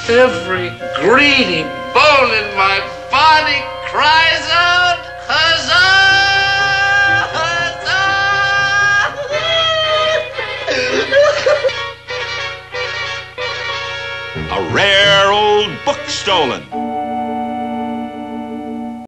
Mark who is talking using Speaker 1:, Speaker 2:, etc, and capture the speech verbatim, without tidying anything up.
Speaker 1: Every greedy bone in my body cries out, huzzah! Huzzah!
Speaker 2: A rare old book stolen.